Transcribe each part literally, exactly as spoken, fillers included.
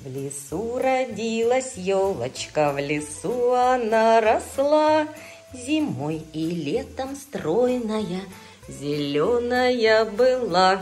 В лесу родилась елочка, в лесу она росла, зимой и летом стройная, зеленая была.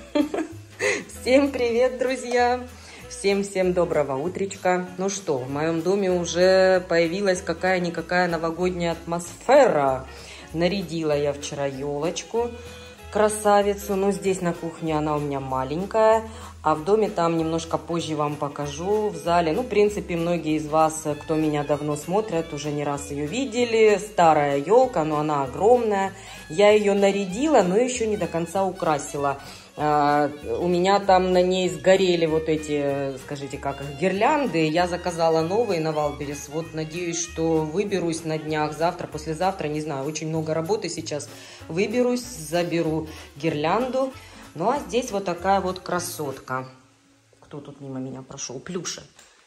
Всем привет, друзья! Всем-всем доброго утречка. Ну что, в моем доме уже появилась какая-никакая новогодняя атмосфера. Нарядила я вчера елочку, красавицу. Но здесь на кухне она у меня маленькая. А в доме там немножко позже вам покажу. В зале, ну, в принципе, многие из вас, кто меня давно смотрят, уже не раз ее видели. Старая елка, но она огромная. Я ее нарядила, но еще не до конца украсила. Uh, у меня там на ней сгорели вот эти, скажите, как их, гирлянды. Я заказала новые на Валберес. Вот надеюсь, что выберусь на днях, завтра, послезавтра, не знаю, очень много работы сейчас. Выберусь, заберу гирлянду. Ну а здесь вот такая вот красотка. Кто тут мимо меня прошел? Плюша.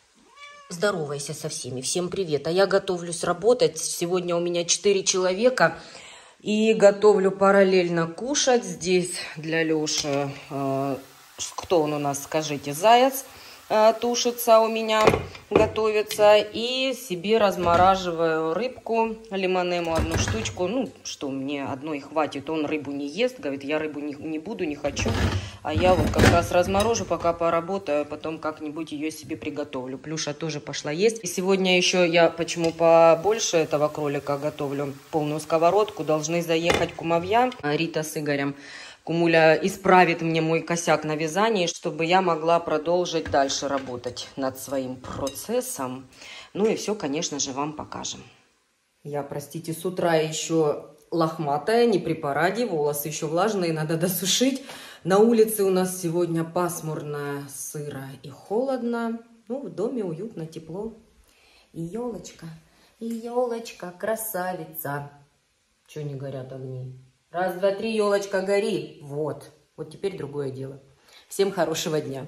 Здоровайся со всеми. Всем привет. А я готовлюсь работать. Сегодня у меня четыре человека. И готовлю параллельно кушать. Здесь для Леши, э, кто он у нас, скажите, заяц э, тушится у меня, готовится. И себе размораживаю рыбку, лимонему одну штучку. Ну, что, мне одной хватит. Он рыбу не ест, говорит, я рыбу не, не буду, не хочу. А я вот как раз разморожу, пока поработаю, потом как-нибудь ее себе приготовлю. Плюша тоже пошла есть. И сегодня еще я, почему побольше этого кролика готовлю, полную сковородку, должны заехать кумовья, Рита с Игорем. Кумуля исправит мне мой косяк на вязании, чтобы я могла продолжить дальше работать над своим процессом. Ну и все, конечно же, вам покажем. Я, простите, с утра еще лохматая, не при параде, волосы еще влажные, надо досушить. На улице у нас сегодня пасмурно, сыро и холодно. Ну, в доме уютно, тепло. И елочка, и елочка, красавица. Чего не горят огни? Раз, два, три, елочка, гори. Вот. Вот теперь другое дело. Всем хорошего дня.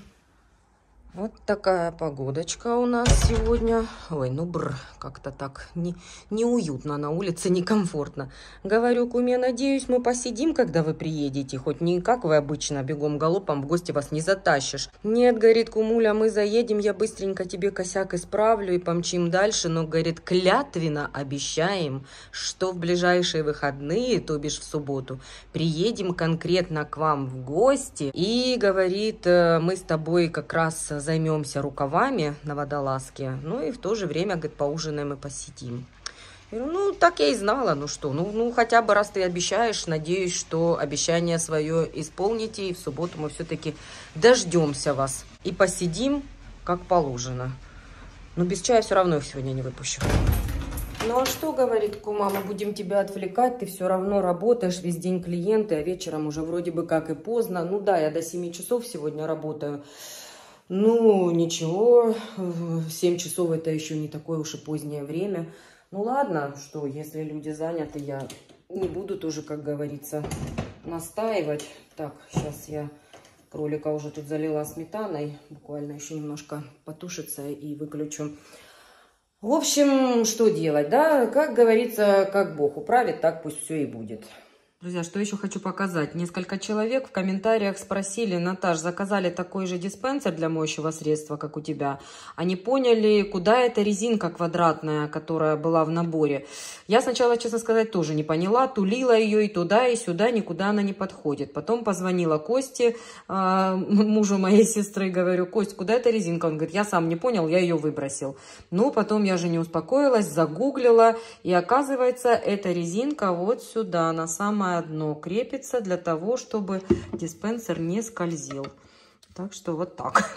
Вот такая погодочка у нас сегодня. Ой, ну бр, как-то так не, неуютно на улице, некомфортно. Говорю куме, надеюсь, мы посидим, когда вы приедете. Хоть не как вы обычно, бегом галопом в гости вас не затащишь. Нет, говорит кумуля, мы заедем, я быстренько тебе косяк исправлю и помчим дальше. Но, говорит, клятвенно обещаем, что в ближайшие выходные, то бишь в субботу, приедем конкретно к вам в гости. И, говорит, мы с тобой как раз займемся рукавами на водолазке, ну и в то же время, говорит, поужинаем и посидим. Я говорю, ну, так я и знала, ну что, ну, ну, хотя бы раз ты обещаешь, надеюсь, что обещание свое исполните, и в субботу мы все-таки дождемся вас и посидим, как положено. Но без чая все равно их сегодня не выпущу. Ну, а что, говорит кума, мы будем тебя отвлекать, ты все равно работаешь, весь день клиенты, а вечером уже вроде бы как и поздно. Ну да, я до семи часов сегодня работаю. Ну, ничего, семь часов это еще не такое уж и позднее время. Ну, ладно, что, если люди заняты, я не буду тоже, как говорится, настаивать. Так, сейчас я кролика уже тут залила сметаной, буквально еще немножко потушится и выключу. В общем, что делать, да? Как говорится, как Бог управит, так пусть все и будет. Друзья, что еще хочу показать. Несколько человек в комментариях спросили, Наташ, заказали такой же диспенсер для моющего средства, как у тебя. Они поняли, куда эта резинка квадратная, которая была в наборе. Я сначала, честно сказать, тоже не поняла. Тулила ее и туда, и сюда, никуда она не подходит. Потом позвонила Косте, мужу моей сестры, говорю, Кость, куда эта резинка? Он говорит, я сам не понял, я ее выбросил. Ну, потом я же не успокоилась, загуглила. И оказывается, эта резинка вот сюда, на самое дно крепится для того, чтобы диспенсер не скользил. Так что вот так.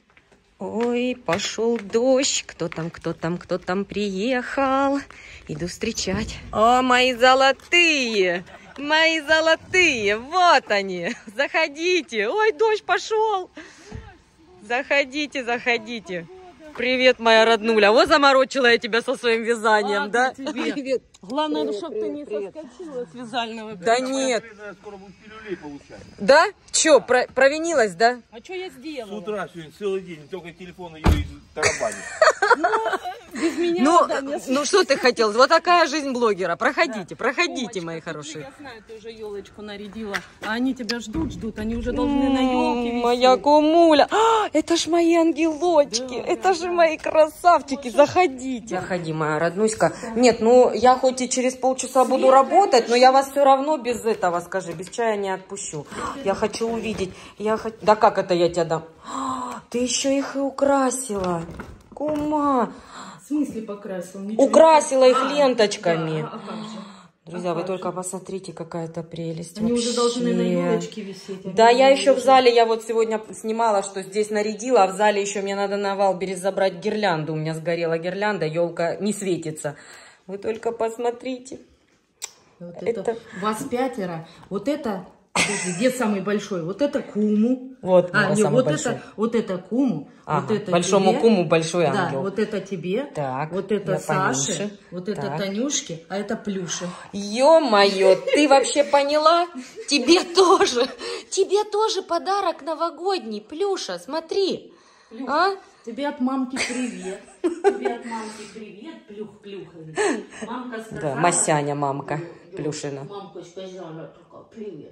Ой, пошел дождь. Кто там, кто там, кто там приехал? Иду встречать. О, мои золотые! Мои золотые! Вот они! Заходите! Ой, дождь пошел! Заходите, заходите! Привет, моя роднуля. Вот заморочила я тебя со своим вязанием, ладно, да? Тебе. Привет. Главное, чтобы ты не привет. соскочила с вязального. Да нет. Скоро будет пилюлей получать. Да? Че, про провинилась, да? А что я сделала? С утра сегодня целый день, только телефон ее из тарабани. Без меня, Ну, да, не ну что ты хотел? Вот такая жизнь блогера. Проходите, проходите, мои хорошие. Я знаю, ты уже елочку нарядила, а они тебя ждут, ждут, они уже должны на елке висеть. Моя кумуля. А, это ж мои ангелочки, Да, это да, же да. мои красавчики. Заходите. Заходи, моя роднуська. Нет, ну я хоть и через полчаса буду работать, но я вас все равно без этого, скажи, без чая не отпущу. Я хочу увидеть. Я хочу... Да как это я тебя дам? А, ты еще их и украсила. Кума. В смысле покрасила? Ничего Украсила не... их а, ленточками. Да, а как же? Друзья, а вы как только же? посмотрите, какая-то прелесть. Они вообще. уже должны на елочке висеть. Да, они я на еще в елочке. зале, я вот сегодня снимала, что здесь нарядила, а в зале еще мне надо на Валбере забрать гирлянду. У меня сгорела гирлянда, елка не светится. Вы только посмотрите. Вот это... это... Вас пятеро. Вот это... Подожди, где самый большой? Вот это Куму. Вот, а, нет, самый вот большой. это, вот это Куму. Ага, вот это большому тебе. Куму большой Да, ангел. вот это тебе. Так, вот это я Саше. поменьше. Вот это Так. Танюшке, а это Плюши. Ё-моё, ты вообще поняла? Тебе тоже. Тебе тоже подарок новогодний, Плюша, смотри. Плюш, А? тебе от мамки привет. Тебе от мамки привет, Плюх-Плюха. Мамка сказала... Да, Масяня мамка Плюшина. Мамка сказала, такая, привет.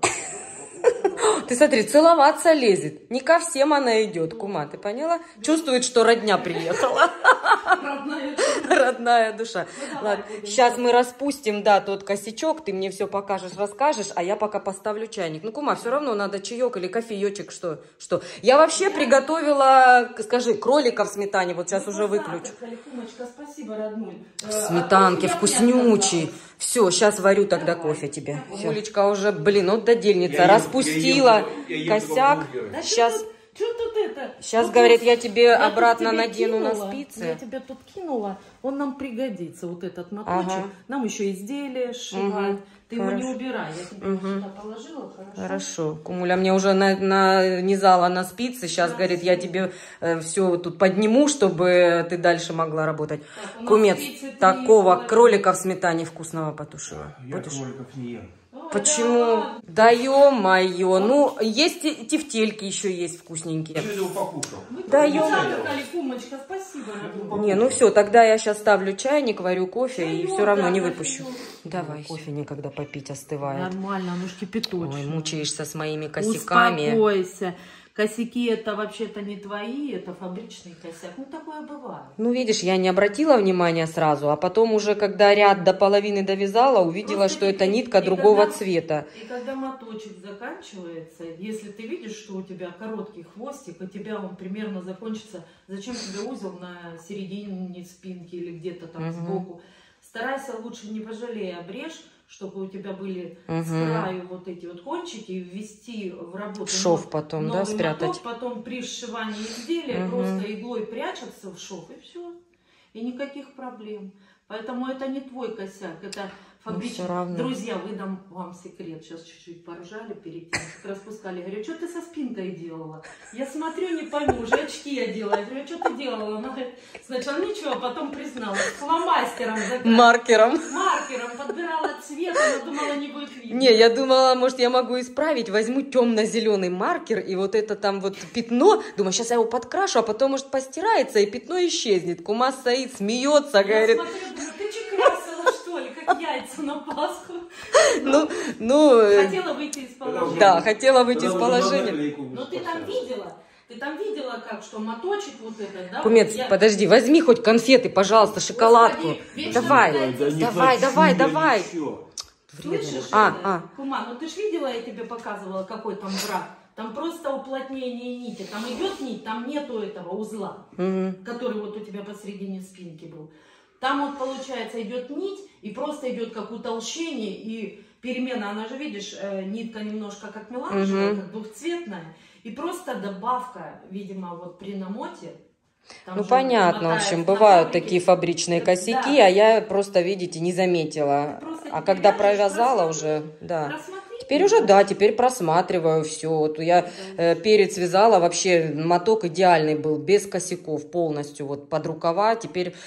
Ты смотри, целоваться лезет. Не ко всем она идет, кума, ты поняла? Чувствует, что родня приехала. Родная. Родная душа. Ну, Ладно, сейчас мы распустим, да, тот косячок, ты мне все покажешь, расскажешь, а я пока поставлю чайник. Ну, кума, все равно надо чаек или кофеечек, что? Что? Я вообще приготовила, скажи, кролика в сметане, вот сейчас уже выключу. Кумочка, спасибо, родной. Сметанки вкуснючий. Все, сейчас варю тогда кофе тебе. Мулечка уже, блин, вот додельница, Я ем- распустила я ем- я ем косяк. только бургеры. Сейчас, Что тут это? сейчас Вот говорит, тут- я тебе я обратно тут тебе надену на кинула, спицы. Я тебе тут кинула, он нам пригодится, вот этот моточек. Ага. Нам еще изделия сшивать. Угу. Ты его Хорошо. не убирай, я тебе Угу. сюда положила, хорошо? Хорошо. Кумуля мне уже на, нанизала на спицы. Сейчас, Да, говорит, все. я тебе э, все тут подниму, чтобы ты дальше могла работать. Так, у нас Кумец, тридцать три такого человека. кролика в сметане вкусного потушила. Я Будешь? кроликов не ем. Ой, Почему? да. Да ё-моё. Ну, есть и тефтельки еще есть вкусненькие. Я его покушал. Да Ну, ё- завтракали, Кумочка, спасибо, родной. Не, ну все, тогда я сейчас ставлю чайник, варю кофе и Чаёк, все равно да, не кофеёк. выпущу. Давай, кофе никогда попить остывает. Нормально, оно ж кипяточное. Ой, мучаешься с моими косяками. Успокойся. Косяки это вообще-то не твои, это фабричный косяк. Ну, такое бывает. Ну, видишь, я не обратила внимания сразу, а потом уже, когда ряд до половины довязала, увидела, Просто что и- это и нитка когда- другого цвета. И когда моточек заканчивается, если ты видишь, что у тебя короткий хвостик, у тебя он примерно закончится, зачем тебе узел на середине спинки или где-то там Мгм. сбоку? Старайся лучше не пожалей, обрежь, чтобы у тебя были Мгм. с краю вот эти вот кончики, ввести в работу Шов нов- потом, да, новый спрятать? моток, потом при сшивании изделия Мгм. просто иглой прячется в шов, и все. И никаких проблем. Поэтому это не твой косяк, это фабричный. всё равно. Друзья, выдам вам секрет. Сейчас чуть-чуть поржали перед тем, как распускали. Говорю, что ты со спинкой делала? Я смотрю, не пойму, уже очки я делаю. Я говорю, что ты делала? Она говорит, сначала ничего, а потом призналась. Фломастером закрасила. Маркером. Маркером подбирала цвет, она думала, не будет видно. Не, я думала, может, я могу исправить, возьму темно-зеленый маркер, и вот это там вот пятно, думаю, сейчас я его подкрашу, а потом, может, постирается, и пятно исчезнет. Кума стоит, смеется, Я говорит, смотрю, думаю, ты че красила, что ли, как яйца на Пасху? ну, ну, э, Хотела выйти из положения. да, хотела выйти из Тогда уже положения. наклейку Но ты там поставил. видела? Ты там видела, как, что моточек вот этот, да? Кумец, вот я- подожди, возьми хоть конфеты, пожалуйста, шоколадку. Господи, вечно Давай, ты Да не давай, хочу давай, я давай. ничего. Слышишь, А, это? а. Кума, ну ты ж видела, я тебе показывала, какой там брак. Там просто уплотнение нити. Там идет нить, там нету этого узла, Мгм. который вот у тебя посередине спинки был. Там вот получается идет нить и просто идет как утолщение и перемена. Она же, видишь, э, нитка немножко как меланжевая, Мгм. как двухцветная. И просто добавка, видимо, вот при намоте. Там Ну, же понятно, в мотается общем, на бывают фабрике. такие фабричные Да. косяки, а я просто, видите, не заметила. Ты просто А теперь когда вяжешь, провязала просматривай. уже, да. Просмотри. Теперь уже, да, теперь просматриваю все. Вот я э, перец вязала, вообще моток идеальный был, без косяков полностью, вот под рукава. Теперь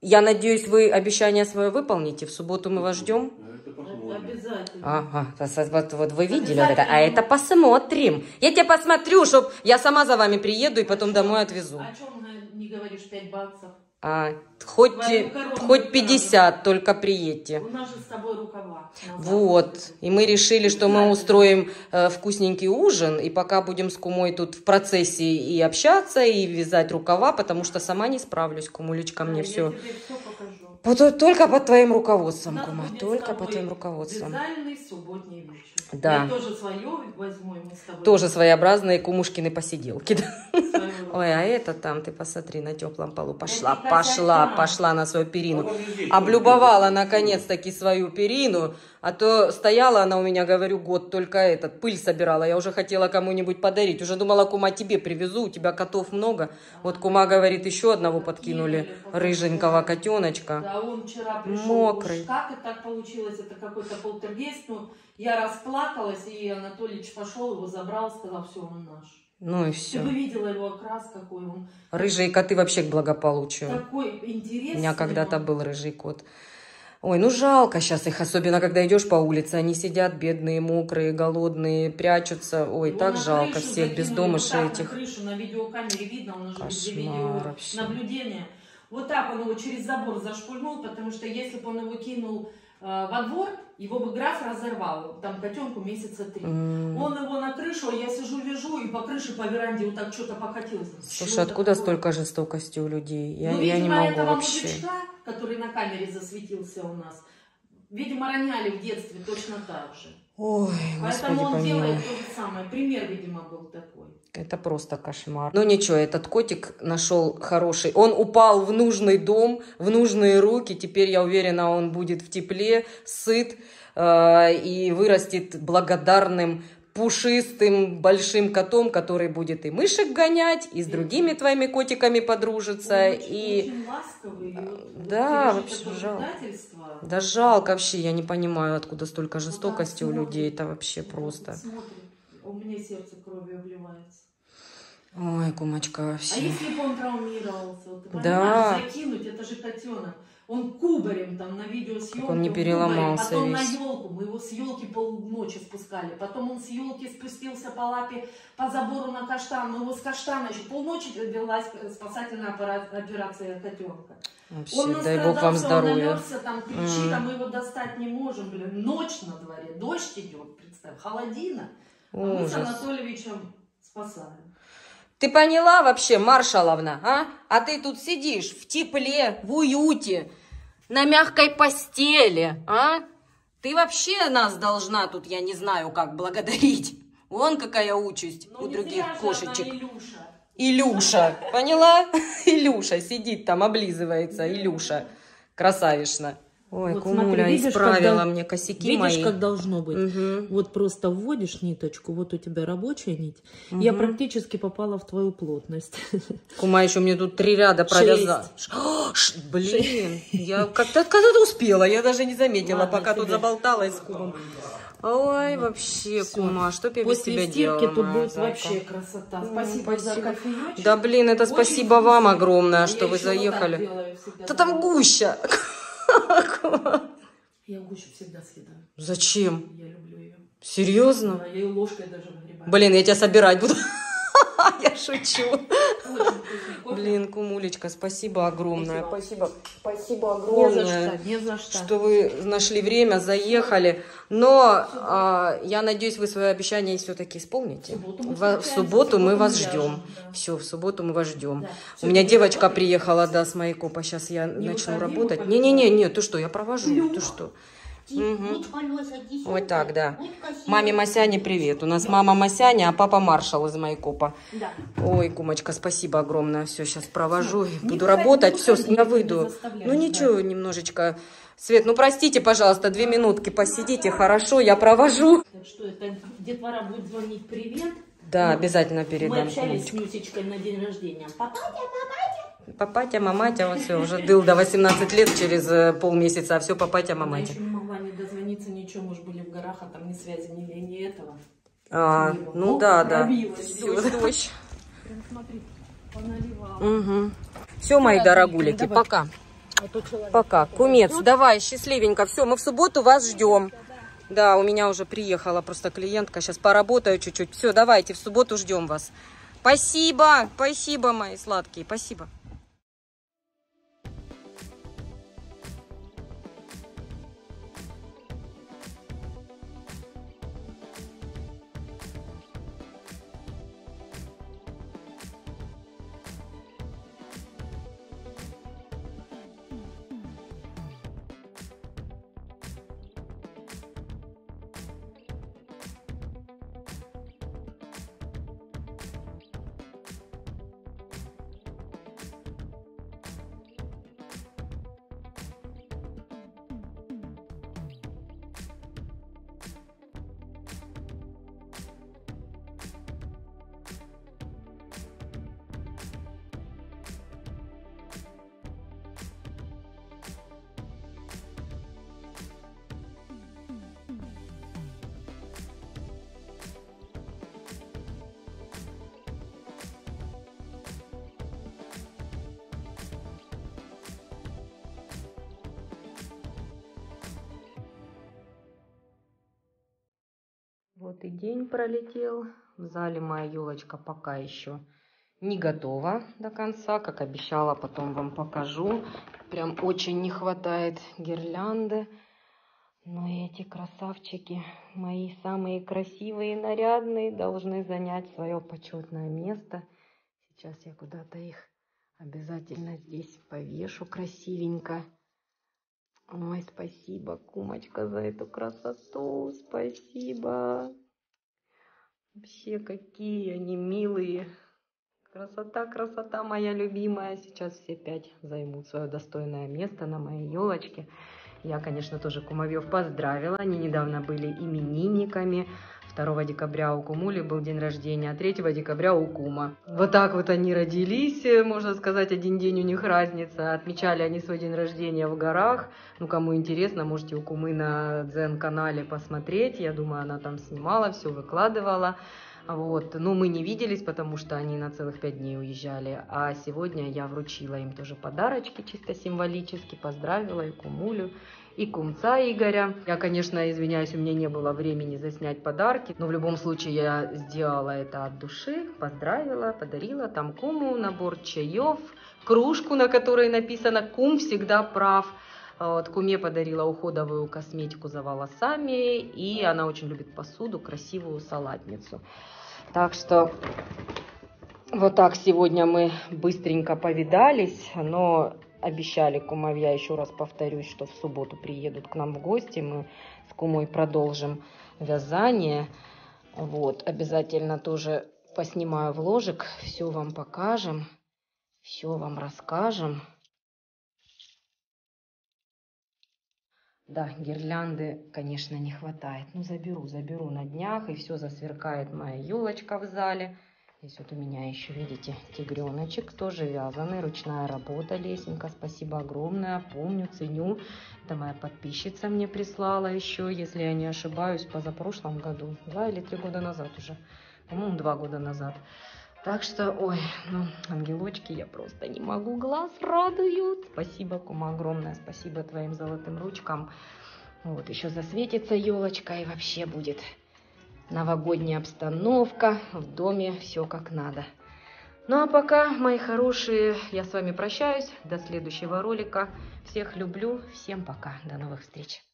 Я надеюсь, вы обещание свое выполните. В субботу мы вас ждем. Обязательно. Ага, вот, вот вы видели вот это? А это посмотрим. Я тебя посмотрю, чтоб я сама за вами приеду и потом домой отвезу. О чем не говоришь, пять баксов? А, хоть, хоть пятьдесят, только приедьте. У нас же с тобой рукава. Вот. И мы решили, что мы устроим э, вкусненький ужин, и пока будем с кумой тут в процессе и общаться, и вязать рукава, потому что сама не справлюсь, кумулечка, мне я все. тебе все покажу. По, только под твоим руководством, кума, только под твоим руководством. Вязальный субботний вечер. Да. Я тоже свое возьму, и мы с тобой. Тоже своеобразные кумушкины посиделки. Ой, а это там, ты посмотри, на теплом полу. Пошла, пошла, пошла на свою перину. Облюбовала, наконец-таки, свою перину. А то стояла она у меня, говорю, год только этот, пыль собирала. Я уже хотела кому-нибудь подарить. Уже думала, кума, тебе привезу, у тебя котов много. Вот кума говорит, еще одного подкинули, рыженького котеночка. Да, он вчера пришел. Мокрый. Как это так получилось? Это какой-то полтергейст. Ну, я расплакалась, и Анатольевич пошел, его забрал, сказал, все, он наш. Ну и Ты все. бы видела его окрас, какой он. Рыжие коты вообще к благополучию. Такой интересный. У меня когда-то был рыжий кот. Ой, ну жалко сейчас их, особенно когда идешь по улице. Они сидят бедные, мокрые, голодные, прячутся. Ой, Его так на жалко крышу всех закинули, бездомышей вот так этих. На крышу, на видеокамере видно, он уже Кошмар видео вообще. наблюдение. Вот так он его через забор зашпульнул, потому что если бы он его кинул э, во двор, его бы граф разорвал. Там котенку месяца три. Mm. Он его на крышу, а я сижу, вяжу, и по крыше, по веранде вот так что-то покатилось. Слушай, что откуда такое? Столько жестокости у людей? Я, ну, я видимо, не могу этого вообще. мужичка, который на камере засветился у нас, видимо, роняли в детстве точно так же. Ой, Поэтому Господи, он помилуй. делает то же самое. Пример, видимо, был такой. Это просто кошмар. Ну ничего, этот котик нашел хороший. Он упал в нужный дом, в нужные руки. Теперь, я уверена, он будет в тепле, сыт э, и вырастет благодарным, пушистым, большим котом, который будет и мышек гонять, и с другими твоими котиками подружиться. Он и... очень ласковый. И вот Да, вот вообще такое жалко. предательство. Да жалко вообще, я не понимаю, откуда столько жестокости Вот у так людей. смотрит, Это вообще вот просто. так смотрит. У меня сердце кровью обливается. Ой, кумочка, А вообще. если бы он травмировался? Вот, ты Да. понимаешь, закинуть, это же котенок. Он кубарем там на видеосъемке. Он не переломался Потом весь. на елку. Мы его с елки полночи спускали. Потом он с елки спустился по лапе, по забору на каштан. Мы его с каштана еще полночи велась спасательная операция котенка. Вообще, Он дай бог вам настрадался, он здоровья. намерзся, там кричит, Mm. а мы его достать не можем. Блин, ночь на дворе, дождь идет, представь, холодина. А мы с Ужас. Анатольевичем спасаем. Ты поняла вообще, Маршаловна, а? А ты тут сидишь в тепле, в уюте, на мягкой постели, а? Ты вообще нас должна тут, я не знаю, как благодарить. Вон какая участь Ну, у не других зря же кошечек. она Илюша. Илюша, поняла? Илюша сидит там, облизывается, Илюша. Красавишна. Ой, Вот кумуля смотри, видишь, исправила когда- мне косяки Видишь, мои. как должно быть? Мгм. Вот просто вводишь ниточку, вот у тебя рабочая нить. Мгм. Я практически попала в твою плотность. Кума еще мне тут три ряда провязала. Ш- ш- Блин, я как-то когда-то успела, я даже не заметила, Ладно пока тут тебе. заболталась с кумом. Ой, вообще, Всё. кума, что б я без После тебя стирки делала, тут моя будет зайка? вообще красота. М, Спасибо, за спасибо. кофеечек. Да блин, это Очень спасибо вам вкусно. огромное, Я что вы еще вот так заехали. делаю всегда. Да там гуща. Я гущу всегда съедаю. Зачем? Я люблю ее. Серьезно? Я ее ложкой даже выгребаю. Блин, я тебя собирать буду. Я шучу. Очень вкусный кофе. Блин, кумулечка, спасибо огромное. Спасибо. Спасибо. Спасибо Не за огромное. что, не за что. Что вы нашли время, заехали. Но а, я надеюсь, вы свое обещание все-таки исполните. В субботу мы Во- В встречаемся, субботу мы в вас субботу мы ждем. вяжем, да. Все, в субботу мы вас ждем. Да. У Всё, меня ты девочка работаешь? приехала, да, с Майкопа. Сейчас я Не начну выходи, работать. выходи. Не-не-не, не, ты что, я провожу. Люк. Ты что? Вот, Алёша, иди сюда. Вот так, да. Вот красиво. Маме Масяне привет. У нас мама Масяня, а папа Маршал из Майкопа. Да. Ой, кумочка, спасибо огромное. Все, сейчас провожу, Не буду выходи, работать. не Все, выходи, я я выйду. тебя заставляю, Ну да. ничего, немножечко. Свет, ну простите, пожалуйста, две минутки посидите, хорошо, я провожу. Так что это детвора будет звонить привет. Да, Ну, обязательно Мы передам. общались с Кумочка. Нюсечкой на день рождения. Папа, Папатя, маматя, вот все, уже дыл до восемнадцати лет через э, полмесяца, а все папатя, она маматя. еще не могла не дозвониться, ничего, мы же были в горах, а там ни связи, ни, ни этого. А, Мимо. ну О, да, да. пробилась, Всё, дождь. дождь. Прям смотри, поналивала. Угу. Все, мои Да, дорогулики, давай. пока. Пока. Кумец, давай, счастливенько. Все, мы в субботу вас ждем. Да, у меня уже приехала просто клиентка. Сейчас поработаю чуть-чуть. Все, давайте, в субботу ждем вас. Спасибо, спасибо, мои сладкие, спасибо. Вот и день пролетел. В зале моя елочка пока еще не готова до конца. Как обещала, потом вам покажу. Прям очень не хватает гирлянды. Но эти красавчики, мои самые красивые и нарядные, должны занять свое почетное место. Сейчас я куда-то их обязательно здесь повешу красивенько. Ой, спасибо, кумочка, за эту красоту. Спасибо. Вообще, какие они милые. Красота, красота моя любимая. Сейчас все пять займут свое достойное место на моей елочке. Я, конечно, тоже кумовьев поздравила. Они недавно были именинниками. второго декабря у Кумули был день рождения, а третьего декабря у Кума. Вот так вот они родились, можно сказать, один день у них разница. Отмечали они свой день рождения в горах. Ну, кому интересно, можете у Кумы на Дзен-канале посмотреть. Я думаю, она там снимала, все выкладывала. Вот. Но мы не виделись, потому что они на целых пять дней уезжали. А сегодня я вручила им тоже подарочки, чисто символически. Поздравила и Кумулю, и кумца Игоря. Я, конечно, извиняюсь, у меня не было времени заснять подарки, но в любом случае я сделала это от души, поздравила, подарила там Куму набор чаев, кружку, на которой написано «Кум всегда прав». Вот, Куме подарила уходовую косметику за волосами, и она очень любит посуду, красивую салатницу. Так что вот так сегодня мы быстренько повидались, но обещали кумовья, еще раз повторюсь, что в субботу приедут к нам в гости, мы с Кумой продолжим вязание. Вот, обязательно тоже поснимаю вложик, все вам покажем, все вам расскажем. Да, гирлянды, конечно, не хватает. Ну, заберу, заберу на днях, и все засверкает моя елочка в зале. Здесь вот у меня еще, видите, тигреночек, тоже вязаный, ручная работа, Лесенька, спасибо огромное, помню, ценю. Это моя подписчица мне прислала еще, если я не ошибаюсь, позапрошлом году, два или три года назад уже, по-моему, два года назад. Так что, ой, ну, ангелочки, я просто не могу, глаз радуют. Спасибо, Кума, огромное, спасибо твоим золотым ручкам. Вот, еще засветится елочка, и вообще будет новогодняя обстановка, в доме все как надо. Ну, а пока, мои хорошие, я с вами прощаюсь, до следующего ролика. Всех люблю, всем пока, до новых встреч.